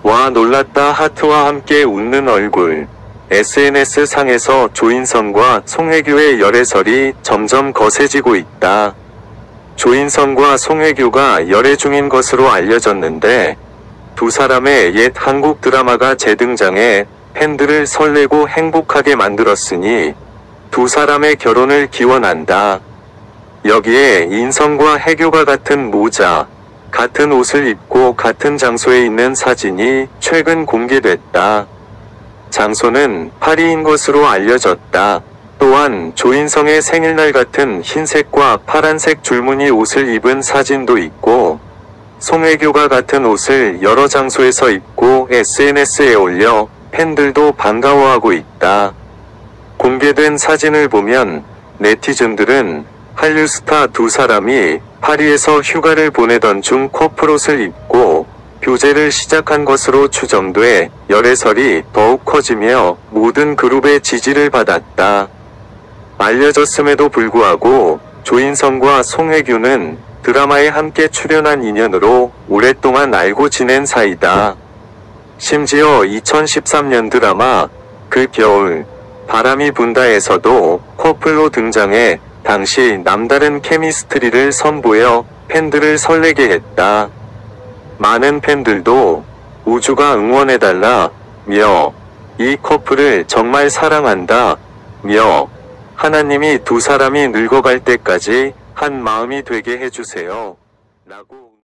와 놀랐다 하트와 함께 웃는 얼굴. SNS 상에서 조인성과 송혜교의 열애설이 점점 거세지고 있다. 조인성과 송혜교가 열애 중인 것으로 알려졌는데 두 사람의 옛 한국 드라마가 재등장해 팬들을 설레고 행복하게 만들었으니 두 사람의 결혼을 기원한다. 여기에 인성과 혜교가 같은 모자, 같은 옷을 입고 같은 장소에 있는 사진이 최근 공개됐다. 장소는 파리인 것으로 알려졌다. 또한 조인성의 생일날 같은 흰색과 파란색 줄무늬 옷을 입은 사진도 있고 송혜교가 같은 옷을 여러 장소에서 입고 SNS에 올려 팬들도 반가워하고 있다. 공개된 사진을 보면 네티즌들은 한류 스타 두 사람이 파리에서 휴가를 보내던 중 커플옷을 입고 교제를 시작한 것으로 추정돼 열애설이 더욱 커지며 모든 그룹의 지지를 받았다. 알려졌음에도 불구하고 조인성과 송혜교는 드라마에 함께 출연한 인연으로 오랫동안 알고 지낸 사이다. 심지어 2013년 드라마 그 겨울 바람이 분다에서도 커플로 등장해 당시 남다른 케미스트리를 선보여 팬들을 설레게 했다. 많은 팬들도 우주가 응원해달라 며 이 커플을 정말 사랑한다 며 하나님이 두 사람이 늙어갈 때까지 한 마음이 되게 해주세요 라고